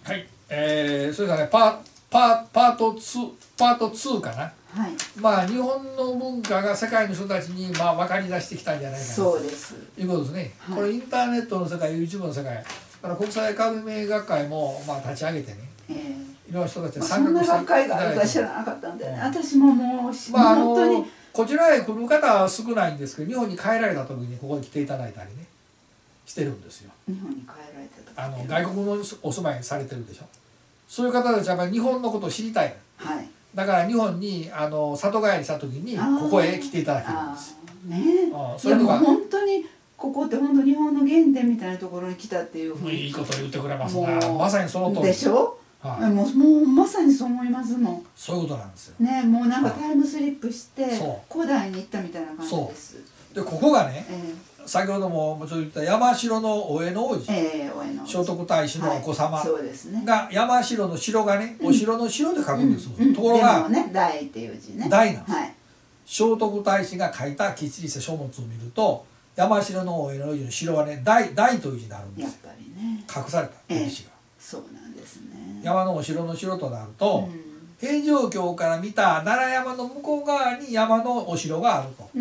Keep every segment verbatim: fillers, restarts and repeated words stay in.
はい、えー、それからねパパパートツーパートツーかな。 はい、 まあ日本の文化が世界の人たちにまあ分かり出してきたんじゃないかなそうですということですね、 はい、 これインターネットの世界 YouTube の世界だから国際革命学会もまあ立ち上げてね、えー、いろんな人たちに参画していただいて、まあ、そんな学会があるか知らなかったんで、ね、うん、私ももう、まあ、本当にこちらへ来る方は少ないんですけど日本に帰られた時にここに来ていただいたりねしてるんですよ。 日本に帰られたあの外国のお住まいされてるでしょ。そういう方たちはやっぱり日本のことを知りたい、はい、だから日本にあの里帰りした時にここへ来ていただけるんですよ。 ねえ、それとか本当にここって本当日本の原点みたいなところに来たっていうふうにいいこと言ってくれますな。まさにその通りでしょ。はい、もうもうまさにそう思いますもん。 そういうことなんですよ。 ね、もうなんかタイムスリップして古代に行ったみたいな感じです。 でここがね、えー、先ほどもちょっと言った山城のお江の王子、えー、聖徳太子のお子様が山城の城がね、お城の城で書くんです。ところがね、大っていう字ね。 大なんです。はい、聖徳太子が書いたきっちりした書物を見ると山城のお江の王子の城はね大大という字になるんです。やっぱりね。隠された歴史が。 そうなんですね。 山のお城の城となると、うん、平城京から見た奈良山の向こう側に山のお城があると、うん、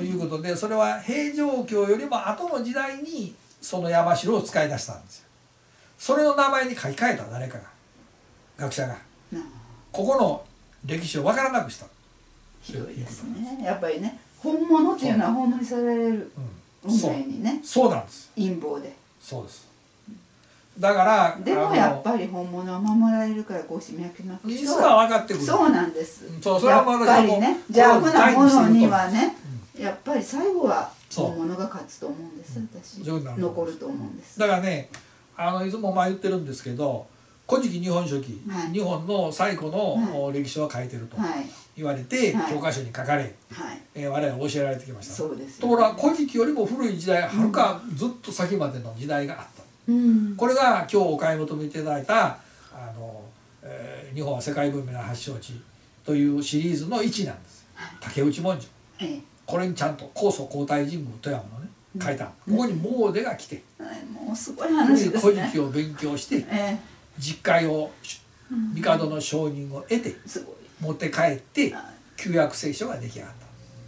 いうことでそれは平城京よりも後の時代にその山城を使い出したんですよ。それの名前に書き換えた誰かが学者が、うん、ここの歴史を分からなくした。 ひどいですね。やっぱりね本物っていうのは本物にされる運命にね、 そうなんです。 陰謀で。 そうです。だからでもやっぱり本物は守られるからこうして脈々といつは分かってくる。 そうなんです。 そう、それはやっぱりね邪悪なものにはね、やっぱり最後は本物が勝つと思うんです。私残ると思うんです。 だからね、あのいつもまあ言ってるんですけど「古事記日本書紀」日本の最古の歴史を書いてると言われて教科書に書かれ我々は教えられてきました。ところが古事記よりも古い時代はるかずっと先までの時代があった。うん、これが今日お買い求めいただいたあの、えー「日本は世界文明の発祥地」というシリーズのいちなんです。竹内文書、ええ、これにちゃんと高祖皇太神宮富山のね書いた、うん、ここに詣が来て、 うん、もうすごい話ですね。 古事記を勉強して、ええ、実会を帝の承認を得て、うん、持って帰って旧約聖書が出来上がった。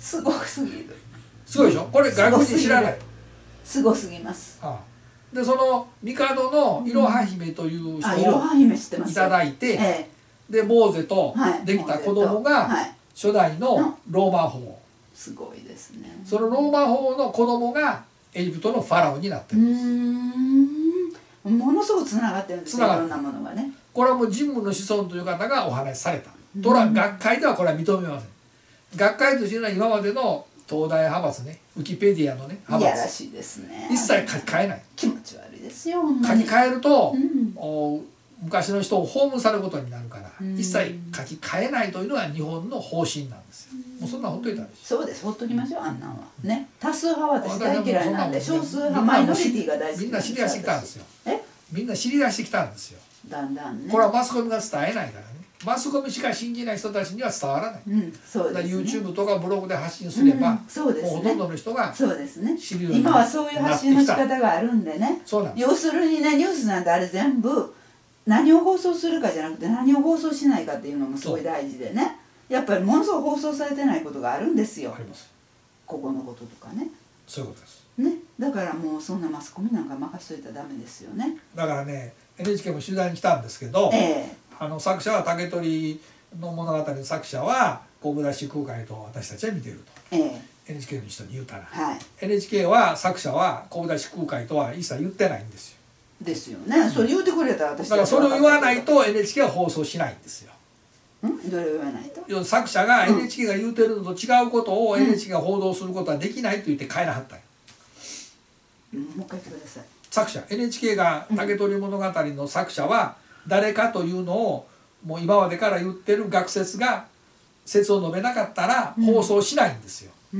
すごすぎる。 すごいでしょ。これ外国人知らない。 すごすぎます。 ああでその帝のいろは姫という人をいただいて、でモーゼとできた子供が初代のローマ法王。 すごいですね。 そのローマ法王の子供がエジプトのファラオになってるんです。 ものすごくつながってるんですよ。いろんなものがね。 これはもう神武の子孫という方がお話しされた。とら学会ではこれは認めません。学会というのは今までの東大派閥ね、ウィキペディアのね派閥、いやらしいですね。 一切書き換えない。 気持ち悪いですよ。 書き換えると、うん、お昔の人を葬されることになるから、うん、一切書き換えないというのが日本の方針なんですよ。うん、もうそんなほっといたんです。 そうです。ほっときましょうあんなんは。ね、多数派は私大嫌いなんで、少数派マイノリティが大好き。 みんな知り出してきたんですよ。え？みんな知り出してきたんですよ。 だんだんね。 これはマスコミが伝えないからね。マスコミしか信じない人たちには伝わらない。うん、そうですね。YouTube とかブログで発信すれば、うん、そうですね、もうほとんどの人がそうですね。知るようになってきた。今はそういう発信の仕方があるんでね。そうなんです。要するにね、ニュースなんてあれ全部何を放送するかじゃなくて何を放送しないかっていうのもすごい大事でね。やっぱりものすごく放送されてないことがあるんですよ。あります。ここのこととかね。 そういうことです。 ね、だからもうそんなマスコミなんか任しといたらダメですよね。 だからね、エヌエイチケー も取材に来たんですけど、えー、あの作者は竹取の物語の作者は神戸田市空海と私たちは見ていると、えー、エヌエイチケー の人に言うたら、はい、エヌエイチケー は作者は神戸田市空海とは一切言ってないんですよ。 ですよね。それ言うてくれたら私だからそれを言わないと エヌエイチケー は放送しないんですよ。 ん？どれを言わないと？ 作者が エヌエイチケー が言うてるのと違うことを エヌエイチケー が報道することはできないと言って変えなはったんよ。 うん、もう一回言ってください。 作者 エヌエイチケー が竹取物語の作者は誰かというのをもう今までから言ってる学説が説を述べなかったら放送しないんですよ。うん、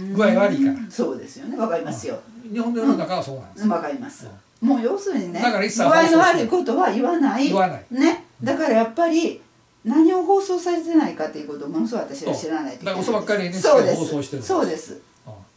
具合悪いから。 そうですよね。わかりますよ。 うん、日本の世の中はそうなんです。 わかります。うん、もう要するにね、 だから一切具合の悪いことは言わない。 言わない。 ね。だからやっぱり何を放送されてないかということをものすごい私は知らないといけない。 だから嘘ばっかり エヌエイチケー が放送してるんです。 そうです。うん。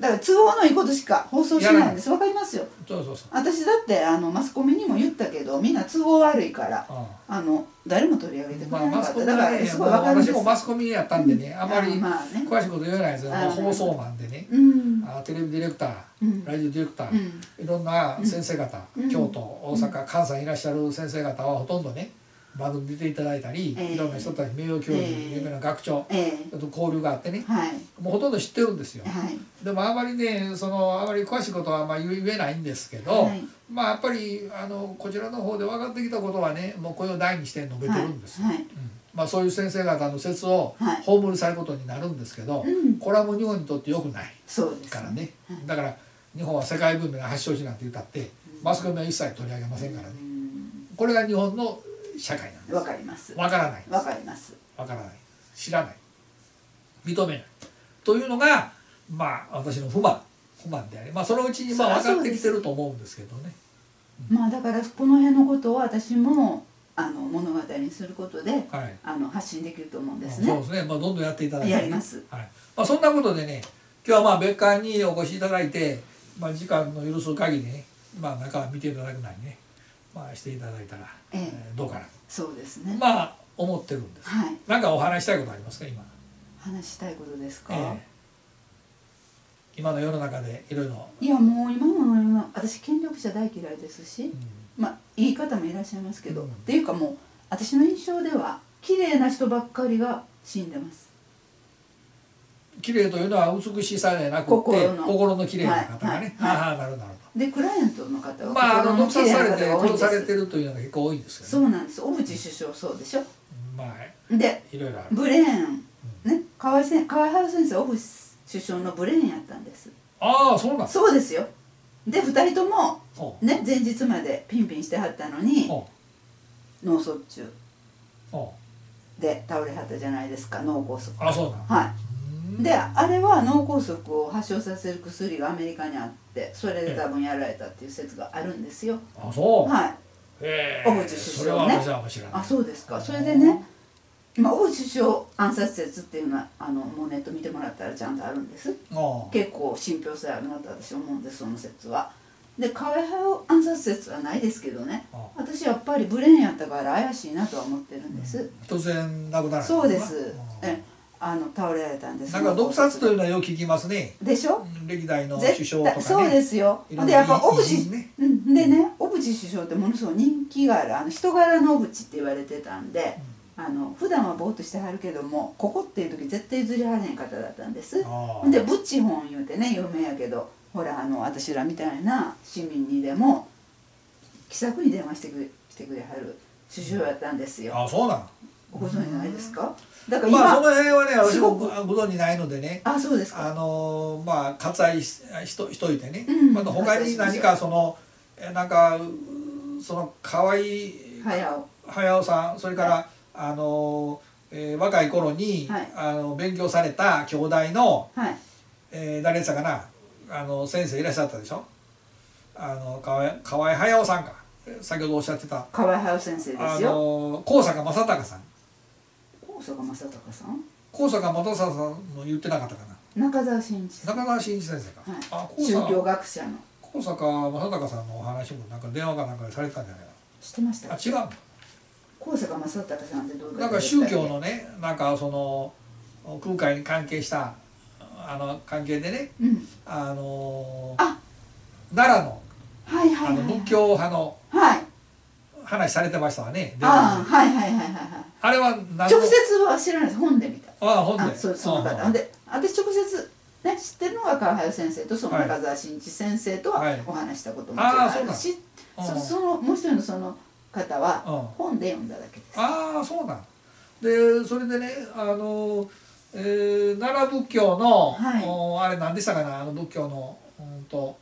だから都合のいいことしか放送しないんです。わかりますよ。 そうそうそう。 私だってあのマスコミにも言ったけど、みんな都合悪いから、ああの誰も取り上げてくれなかった。だからすごいわかるんです。 私もマスコミやったんでね、あまり詳しいこと言えないですよ。放送マンでね、あテレビディレクター、ラジオディレクター、いろんな先生方、京都、大阪、関西にいらっしゃる先生方はほとんどね。番組出ていただいたり、いろんな人たち名誉教授、有名な学長と交流があってね、もうほとんど知ってるんですよ。でもあまりね、そのあまり詳しいことはあんまり言えないんですけど、まあやっぱりあのこちらの方で分かってきたことはね、もうこれを題にして述べてるんですよ。まあそういう先生方の説を葬りされることになるんですけど、これはもう日本にとって良くないからね。だから日本は世界文明の発祥地なんて言ったってマスコミは一切取り上げませんからね。これが日本の社会なんです。 わかります。 わからない。 わかります。 わからない。知らない。認めない。というのがまあ私の不満不満であり、まあそのうちにまあ分かってきてると思うんですけどね。 うん、まあだからこの辺のことを私もあの物語にすることで、はい、あの発信できると思うんですね。 そうですね。まあどんどんやっていただいて、ね、 やります。 はい。まあそんなことでね、今日はまあ別館にお越しいただいて、まあ時間の許す限りね、まあ中見ていただくなりね。まあしていただいたら、えええー、どうかな。 そうですね。 まあ思ってるんです。はい。なんかお話したいことありますか今。 話したいことですか。えー、 今の世の中でいろいろ。 いやもう今の世の私権力者大嫌いですし、うん、まあいい方もいらっしゃいますけど、うん、っていうかもう私の印象では綺麗な人ばっかりが死んでます。 綺麗というのは美しさでなくて心の心の綺麗な方がね。はいはい、ああなるほどなるほど。 でクライアントの方はまあ毒殺されて殺されてるというのが結構多いんですよね。 そうなんです。小渕首相そうでしょ。 まあでいろいろある。ブレーンね河合先河合隼先生小渕首相のブレーンやったんです。 ああそうなん。 そうですよ。でふたりともね前日までピンピンしてはったのに脳卒中で倒れはったじゃないですか。脳梗塞。 あそうなん。 はい。であれは脳梗塞を発症させる薬がアメリカにあってそれで多分やられたっていう説があるんですよ。 あそう。 はい。小渕首相ね。あそうですか。それでね、今小渕首相暗殺説っていうのはあのもうネット見てもらったらちゃんとあるんです。結構信憑性あるなと私思うんですその説は。で河合隼暗殺説はないですけどね。私やっぱりブレーンやったから怪しいなとは思ってるんです。 突然亡くなる。 そうです。え。あの倒れられたんです。 なんか毒殺というのはよく聞きますね。 でしょ。 歴代の首相とかね。 そうですよ。でやっぱ小渕、うん、でね小渕首相ってものすごい人気があるあの人柄の小渕って言われてたんで、あの普段はぼーっとしてはるけどもここっていう時絶対譲りはれへん方だったんです。でブッチホン言うてね有名やけどほらあの私らみたいな市民にでも気さくに電話してくれしてくれはる首相やったんですよ。 あそうなの。 ご存知ないですか。だから今まあその辺はね私もご存じないのでね。 あそうですか。 あのまあ割愛ししといてね。また他に何かそのなんかその河合隼さんそれからあの若い頃にあの勉強された兄弟のえ誰でしたかなあの先生いらっしゃったでしょ。あの河合河合隼さんか先ほどおっしゃってた河合隼先生ですよ。あの高坂正隆さん。 高坂正隆さん。 高坂正隆さんも言ってなかったかな。中澤真一。 中澤真一先生か。 はい、あ宗教学者の。 高坂正隆さんのお話もなんか電話かなんかでされてたんじゃないかな。 知ってました。 あ違う。 高坂正隆さんってどういう方なんか宗教のねなんかその空海に関係したあの関係でね、うん、あのあ奈良の、はいはいはいはい、あの仏教派の。はい。話されてましたわね。 ああはいはいはいはいはい。 あれは直接は知らないです。本で見た。 ああ本で。 そうその方で私直接ね知ってるのが河合先生とその中澤真一先生とはお話したこともあるし、そそのもう一人のその方は本で読んだだけです。 ああそうなん。でそれでねあの、えー、奈良仏教の、はい、あれ何でしたかなあの仏教のうんと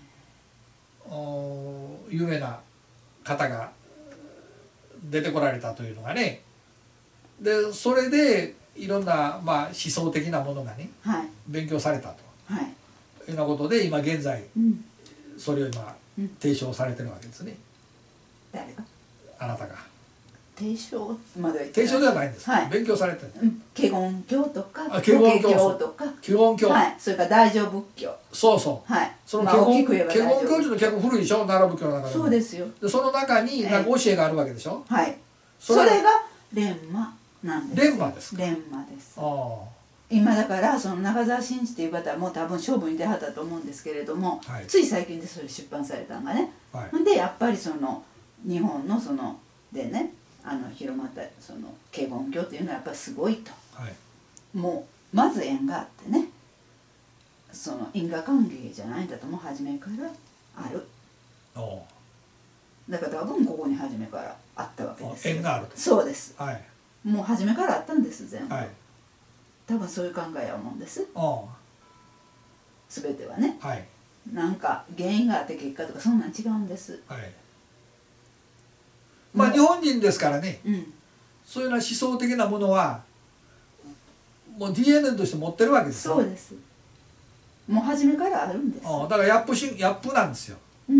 有名な方が出てこられたというのがねでそれでいろんな、まあ、思想的なものがね、はい、勉強されたと、はい、いうようなことで今現在、うん、それを今、うん、提唱されてるわけですね。 誰が？ あなたが。 提唱までは提唱ではないんです、はい、勉強されてる、 うん、華厳教とか華厳教とか華厳教、 はい、それから大乗仏教、 そうそう、 はい、 その華厳教っていうのは結構古いでしょ、奈良仏教の中でも。 そうですよ。 でその中になんか教えがあるわけでしょ、 はい、それが蓮華なんです。 蓮華ですか。 蓮華です。 ああ、 今だからその中澤真一っていう方はもう多分勝負に出はったと思うんですけれども、はい、つい最近でそれ出版されたのがね、はい、でやっぱりその日本のそのでね、あの広まったその華厳教っていうのはやっぱりすごいと、はい、もうまず縁があってね、その因果関係じゃないんだともう初めからある。おだから多分ここに初めからあったわけですよ。 縁があると。 そうです、 はい、 もう初めからあったんです全部、 はい、 多分そういう考えは思うんです。全てはね、 はい、 なんか原因があって結果とかそんなん違うんです。はい、 まあ日本人ですからね、 うん、 そういうような思想的なものはもう ディーエヌエー として持ってるわけですよ。 そうです。もう初めからあるんです。 だからヤップしヤップなんですよ。 うん、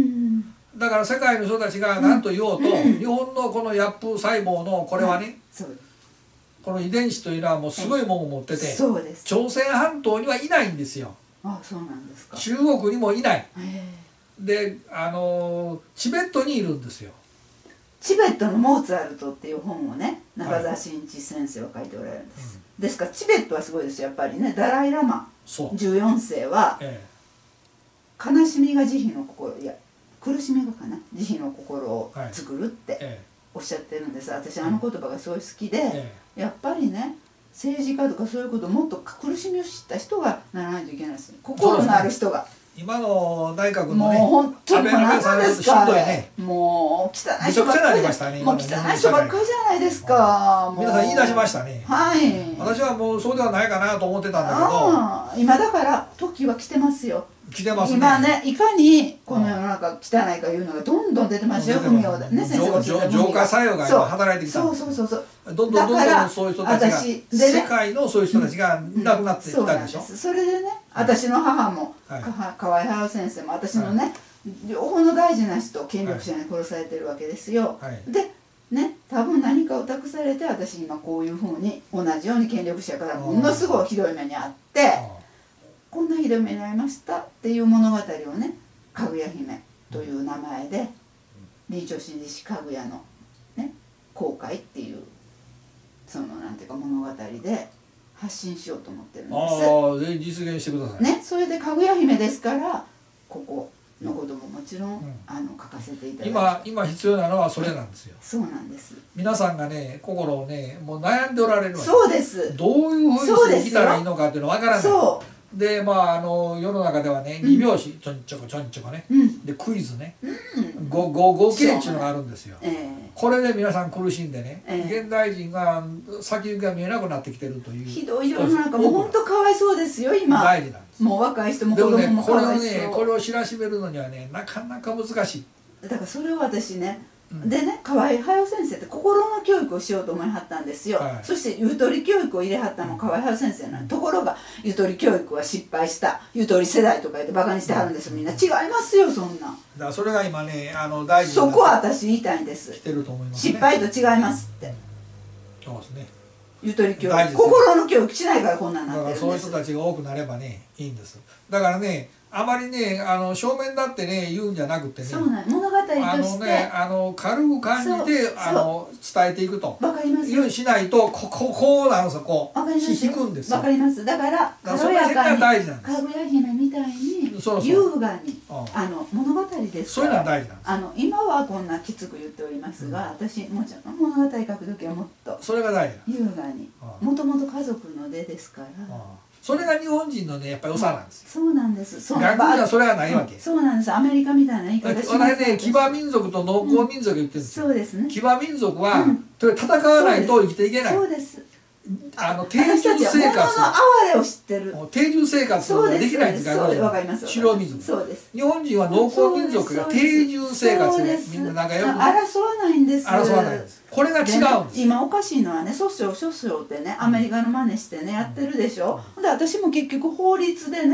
だから世界の人たちが何と言おうと、うん、日本のこのヤップ細胞のこれはね、はい、そうです。この遺伝子というのはもうすごいものを持ってて、 そうです。 朝鮮半島にはいないんですよ。 あ、そうなんですか。 中国にもいない。で、あのチベットにいるんですよ。 チベットのモーツァルトっていう本をね、中澤真一先生は書いておられるんです。うん、ですからチベットはすごいですよやっぱりね。ダライラマじゅうよん世は、ええ、悲しみが慈悲の心、いや苦しみがかな慈悲の心を作るって、はい、ええ、おっしゃってるんです。私あの言葉がすごい好きで、ええ、やっぱりね政治家とかそういうことをもっと苦しみを知った人がならないといけないです。心のある人が。 今の内閣のね、 もう本当に何なんですか、 ね、 もう汚い人ばっかり、ね、もう汚い人ばっかりじゃないですか。 皆さん言い出しましたね。 はい。 私はもうそうではないかなと思ってたんだけど、 今だから時は来てますよ。 来てますね。 今ね、いかにこの世の中汚いかいうのがどんどん出てますよ。文様でね、先生が浄化作用が今働いてきたんですよ。そうそうそうそう。どんどんどんどんそういう人たちが、世界のそういう人たちがいなくなってきたでしょ。 それでね、私の母も河合隼先生も私のね、両方の大事な人、権力者に殺されてるわけですよ。でね、多分何かを託されて私今こういうふうに同じように権力者からものすごいひどい目にあって。こんなひどい目に遭いましたっていう物語をね、かぐや姫という名前で臨床心理士かぐやのね公開っていうそのなんていうか物語で発信しようと思ってるんです。 ああ、ぜひ実現してください。 ね、それでかぐや姫ですからここのことももちろん、うん、あの書かせていただいて、 今今必要なのはそれなんですよ。 そうなんです。 皆さんがね心をねもう悩んでおられるわけ。 そうです。 どういうふうにして生きたらいいのかっていうのわからない。そう。でまああの世の中ではねに拍子ちょんちょこちょんちょこね、うん、でクイズね、うん、ごご合計っていうのがあるんですよ、えー、これで皆さん苦しんでね、えー、現代人が先行きが見えなくなってきてるというひどい世の中もう本当かわいそうですよ今。 大事なんです。 もう若い人も子供もかわいそう。 でもねこれをねこれを知らしめるのにはねなかなか難しい。 だからそれを私ねでね、河合隼先生って心の教育をしようと思いはったんですよ、はい、そしてゆとり教育を入れはったの河合隼先生なの、うん、ところがゆとり教育は失敗したゆとり世代とか言ってバカにしてはるんです、みんな違いますよそんな。だからそれが今ねあの大事そこは私言いたいんです。 来てると思いますね。 失敗と違いますって。 そうですね。 ゆとり教育心の教育しないからこんなんなってるんです。 だからそういう人たちが多くなればねいいんです。だからねあまりねあの正面だってね言うんじゃなくてね、 そうなん物語としてあのねあの軽く感じてあの伝えていくとわかりますようにしないとこここうなるんですよ。こう引くんですよ。 わかります。だから軽やかにかぐや姫みたいに優雅にあの物語ですそういうのは大事なんです。 あの今はこんなきつく言っておりますが、うん、私もちろん物語書く時はもっとそれが大事優雅にもともと家族の出ですから。 それが日本人のねやっぱり良さなんですよ。 そうなんです。 外国人はそれはないわけ。 そうなんです。アメリカみたいな言い方します。 私ね騎馬民族と農耕民族言ってるんですよ。 そうですね。 騎馬民族は戦わないと生きていけない。 そうです。 あの定住生活。 物の哀れを知ってる。 定住生活ができないんですから。 わかります。 狩猟民族。 そうです。 日本人は農耕民族が定住生活でみんな仲良く。 争わないんです。 争わないんです。これが違うんです。 今おかしいのはね、訴訟訴訟ってね、アメリカの真似してねやってるでしょ。で私も結局法律でね、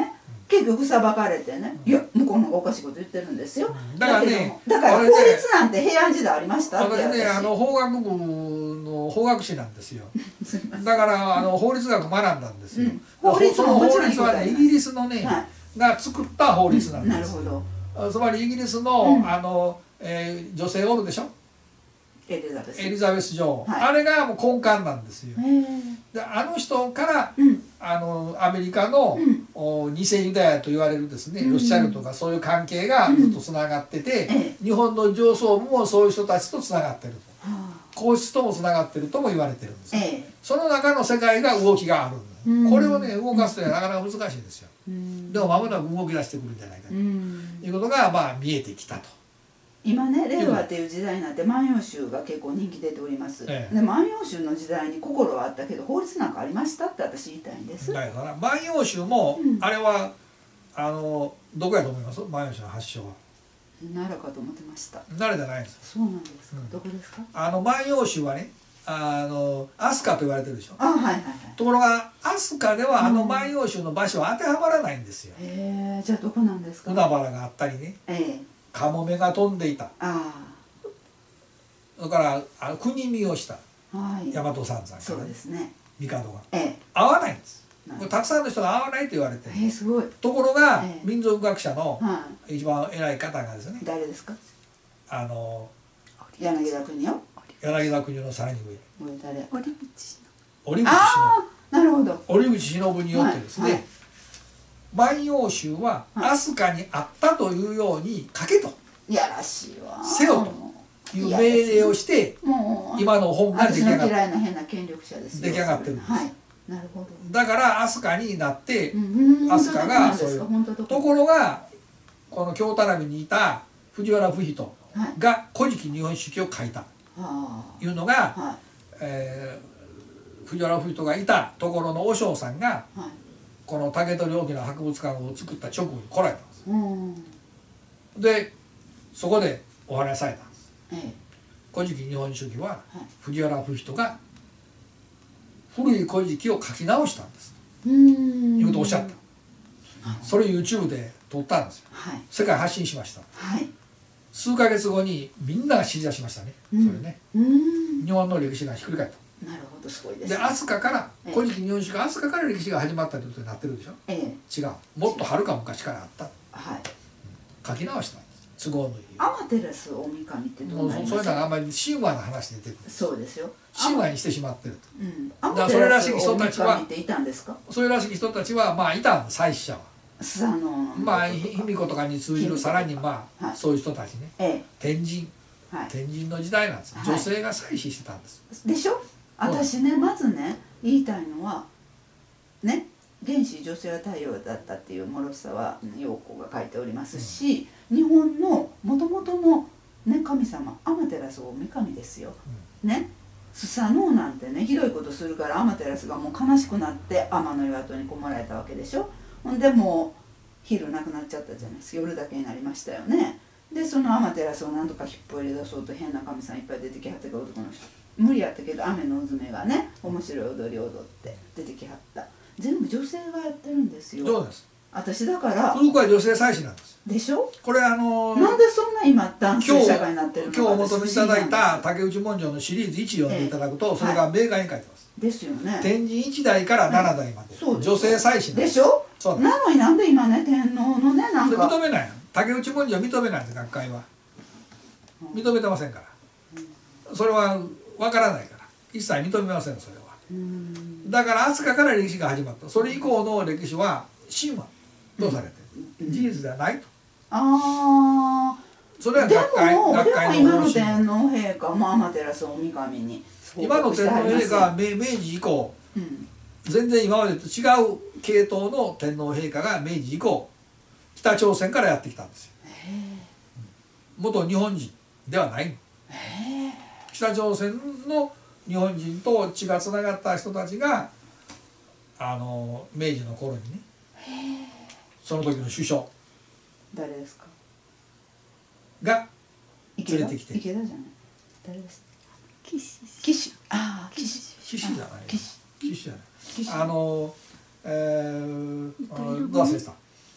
結局裁かれてね、いや向こうの方がおかしいこと言ってるんですよ。 だからね、 だから法律なんて平安時代ありましたって。 私ね、あの法学部の法学士なんですよ。だからあの法律学学んだんですよ。法律の法律はね、イギリスのねが作った法律なんです。なるほど。つまりイギリスのあの女性おるでしょ。エリザベスエリザベス女王、はい、あれがもう根幹なんですよ。であの人から、うん、あのアメリカの、うん、偽ユダヤと言われるですね、うん、ロシアルとかそういう関係がずっとつながってて、うん、日本の上層部もそういう人たちとつながってると、皇室ともつながってるとも言われてるんですよ。その中の世界が動きがあるんだ、これをね動かすというのはなかなか難しいですよ。でも間もなく動き出してくるんじゃないかということがまあ見えてきたと。 今ね令和っていう時代になって万葉集が結構人気出ております、ええ、で万葉集の時代に心はあったけど法律なんかありましたって私言いたいんです。 だから万葉集も、うん、あれはあのどこやと思います？万葉集の発祥は奈良かと思ってました。 奈良じゃないんです。 そうなんですか、うん、どこですか？ あの万葉集はねあの飛鳥と言われてるでしょ。 あ、はいはいはい。 ところが飛鳥ではあの万葉集の場所は当てはまらないんですよ。 へえ、じゃあどこなんですか？ 海原があったりね、ええ、カモメが飛んでいた。あだからあの国見をした、はい、大和三山から、ね、 そうですね、 帝が、ええ、合わないんです。たくさんの人が合わないと言われてる、 えー、すごい。 ところが、ええ、民族学者の一番偉い方がですね、 誰ですか？ あの柳田国男。 柳田国男のさらに上。上誰？折口の。折口忍。なるほど。 折口忍によってですね、はいはい、万葉集は飛鳥にあったというように書けと。 いやらしいわ。 せよと。いう命令をして今の本が出来上がって、 嫌いな変な権力者ですよ。 出来上がってるんです。 はい、なるほど。 だから飛鳥になって飛鳥がそういうところがこの京田辺にいた藤原不比が「古事記日本史記」を書いたいうのが、はい、えー、藤原不比がいたところの和尚さんが、はい、この竹取大きな博物館を作った直後に来られたんです。うん、でそこでお話しされたんです。古事記日本書紀は藤原不比が古い古事記を書き直したんですということをおっしゃった。それを YouTube で撮ったんですよ、はい、世界発信しました、はい、数ヶ月後にみんなが知り出しましたね、うん、それね日本の歴史がひっくり返った。 なるほど、すごいですね。 で飛鳥から古事記日本書紀飛鳥から歴史が始まったということになってるでしょ、ええ、違う、もっとはるか昔からあった、はい、書き直したんです。都合のいいアマテラス大神ってどうなりますか？ そういうのはあんまり神話の話出てくる。 そうですよ。 神話にしてしまってると。 うん、アマテラス大神っていたんですか？ それらしき人たちはまあいたんです、祭司者は。 スサノオまあ卑弥呼とかに通じるさらにまあ、はい、そういう人たちね、ええ、天神、はい、天神の時代なんです。女性が祭司してたんです。 でしょ？私ね、まずね言いたいのはね、原始女性は太陽だったっていう諸さは陽子が書いておりますし、うん、日本のもともとの、ね、神様アマテラス大神ですよ、うん、ね、スサノオなんてねひどいことするからアマテラスがもう悲しくなって天の岩戸にこもられたわけでしょ。ほんでもう昼なくなっちゃったじゃないですか。夜だけになりましたよね。でそのアマテラスを何とか引っ張り出そうと変な神さんいっぱい出てきはってから男の人無理やったけど雨のうずめがね面白い踊り踊って出てきはった。全部女性がやってるんですよ。 そうです。 私だから古くは女性祭司なんです。 でしょ。 これあのー、 なんでそんな今男性社会になってるのか。 今日お求めいただいた竹内文書のシリーズいち読んでいただくと、ええ、それが明快に書いてます、はい、ですよね。天神いち代からなな代まで、はい、女性祭司でしょ。そうなのになんで今ね天皇のねなんか認めない。竹内文書は認めないんです。学会は認めてませんから、うん、それは分からないから一切認めません。それはだから飛鳥から歴史が始まった。それ以降の歴史は神話とされてる、うん、事実ではないと。ああ、それは学会学会の方針。でも今の天皇陛下も天照大神に今の天皇陛下は明治以降、うん、全然今までと違う系統の天皇陛下が明治以降北朝鮮からやってきたんですよ。元日本人ではない。北朝鮮の日本人と血がつながった人たちがあの明治の頃にね、その時の首相誰ですかが連れてきて。 池田じゃない、誰ですか。岸岸ああ岸岸じゃない岸岸じゃないあのえー、どう忘れした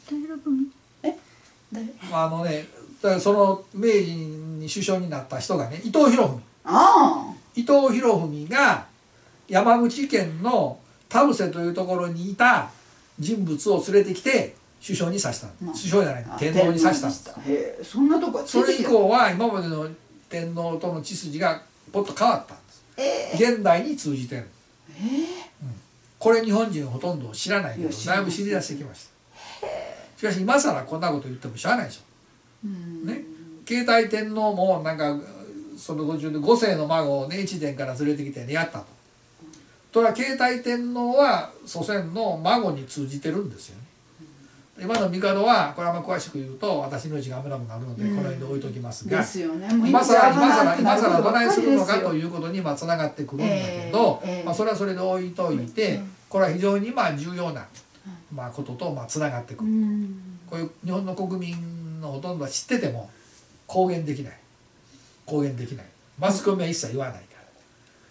え誰？ あのねその明治に首相になった人がね伊藤博文。 ああ。 伊藤博文が山口県の田伏というところにいた人物を連れてきて首相にさした、まあ、首相じゃない天皇にさしたんです。 へえ、そんなとこそれ以降は今までの天皇との血筋がポッと変わったんです。えー、現代に通じてる。えーうん、これ日本人ほとんど知らないけどだいぶ知り出してきました。しかし今更こんなこと言ってもしゃあないでしょ。ね、携帯天皇もなんかその途中で五世の孫をね越前から連れてきてねやったと。とは携帯天皇は祖先の孫に通じてるんですよね。今の帝はこれはあんま詳しく言うと私の字が危なくなるのでこの辺で置いときますが、今更今更今更どないするのかということにつながってくるんだけど、まあそれはそれで置いといて、これは非常にまあ重要なまあこととまあつながってくる。こういう日本の国民のほとんどは知ってても公言できない公言できない。マスコミは一切言わないから。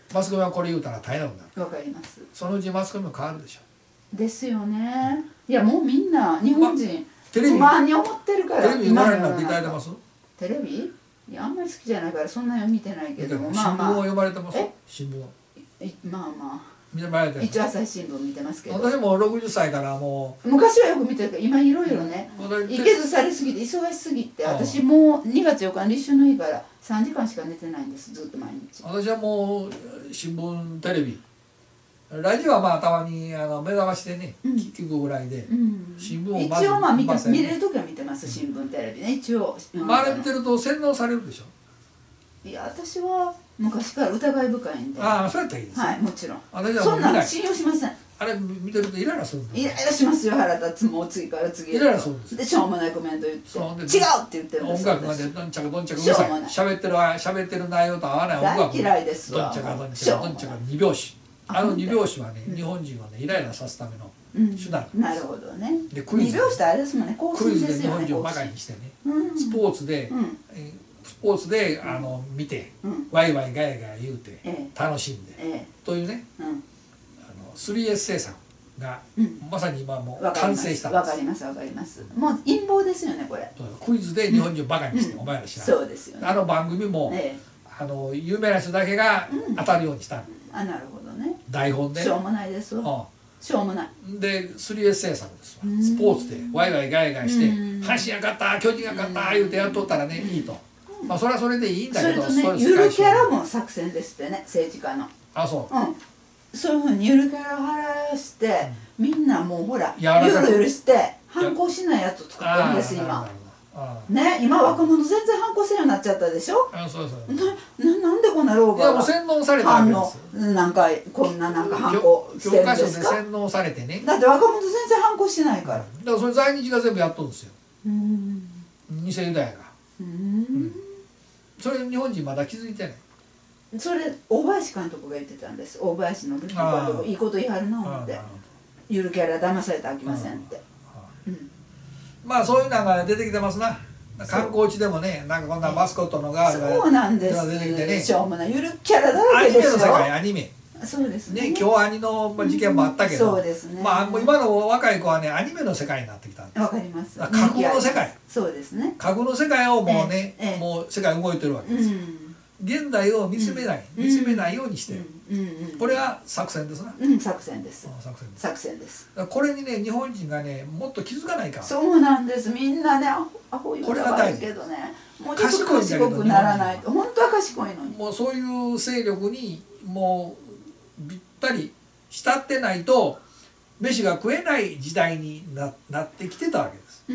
マスコミはこれ言うたら大変なことになる。 わかります。 そのうちマスコミも変わるでしょ。 ですよね。いやもうみんな日本人、ま、 テレビ不満に思ってるから。 テレビご覧になっていただいてます？ テレビ？いやあんまり好きじゃないからそんなに見てないけども、 まあまあ。新聞を読まれてます？新聞。 まあまあ。 見てもらえてる。 一応朝日新聞見てますけど。 私もろくじゅっさいからもう。昔はよく見てるけど今いろいろね。いけずされすぎて忙しすぎて私もうにがつよっかの立春の日からさんじかんしか寝てないんですずっと毎日。 私はもう新聞テレビ。ラジオはまあたまにあの目覚ましでね、うん、聞くぐらいで、うん、新聞をまず一応まあ見て見れる時は見てます新聞テレビね一応。 まああれ見てると洗脳されるでしょ。 いや私は昔から疑い深いんで。 ああそうやったらいいです。 はいもちろん。 私はそんなん信用しません。 あれ見てるとイライラするんイライラしますよ腹立つもう次から次へ。 イライラするんです。 でしょうもないコメント言って違うって言ってるんです。 音楽までどんちゃかどんちゃかうるさい。喋ってる喋ってる内容と合わない音楽。 大嫌いですわ。 どんちゃかどんちゃかどんちゃか二拍子。あの二拍子はね、日本人はねイライラさすための手段。 なるほどね。 でクイズ。 二拍子ってあれですもんね。 クイズで日本人をバカにしてね。スポーツでスポーツであの見てワイワイガヤガヤ言うて楽しんでというね、あの スリーエス 政策がまさに今もう完成したんです。 わかりますわかります。もう陰謀ですよねこれ。 クイズで日本人をバカにしてお前ら知らない。 そうですよね。 あの番組もあの有名な人だけが当たるようにした。 あなるほどね。 台本でしょうもないですわ。しょうもない。 で スリーエス 政策ですわ。スポーツでワイワイガヤガヤして阪神が勝った巨人が勝った言うてやっとったらねいいと。まあそれはそれでいいんだけど、 それとねゆるキャラも作戦ですってね政治家の。 あそう。 うん。そういうふうにゆるキャラを払わしてみんなもうほらゆるゆるして反抗しないやつを作ってるんです今。ね、今若者全然反抗せるようになっちゃったでしょ。 あそうそう。 ななんでこんな老婆が洗脳されたわけです。 なんかこんななんか反抗してるんですか。 教科書で洗脳されてね。 だって若者全然反抗してないから。だからそれ在日が全部やっとるんですよ。偽ユダヤが。それ日本人まだ気づいてない。 それ大林監督が言ってたんです。大林の時監督いいこと言いはるな思って。ゆるキャラ騙されてあきませんって。 まあそういうのが出てきてますな。観光地でもね、なんかこんなマスコットのガールがそうなんです。 出てきてね。 しょうもないゆるキャラだらけですよ。 アニメの世界アニメ。 そうですね。 ね京アニの事件もあったけど、 そうですね。 まあ今の若い子はねアニメの世界になってきたんです。 わかります。 架空の世界。 そうですね。 架空の世界をもうね、もう世界動いてるわけですよ。現代を見つめない、見つめないようにしてる。これは作戦ですな。 うん、作戦です。 作戦です。 作戦です。 これにね、日本人がね、もっと気づかないから。 そうなんです。みんなね、アホ言うのはあるけどね。もうちょっと賢くならないと。本当は賢いのに。 もうそういう勢力にもうぴったり慕ってないと飯が食えない時代に な, なってきてたわけです。うん、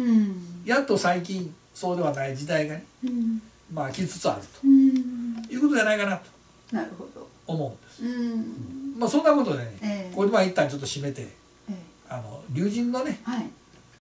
やっと最近そうではない時代がね、うん、まあ来つつあると、うん、いうことじゃないかなと。 なるほど。 思うんです。うん、まあそんなことでね、えー、これでまあ一旦ちょっと締めて、えー、あの龍神のね、はい、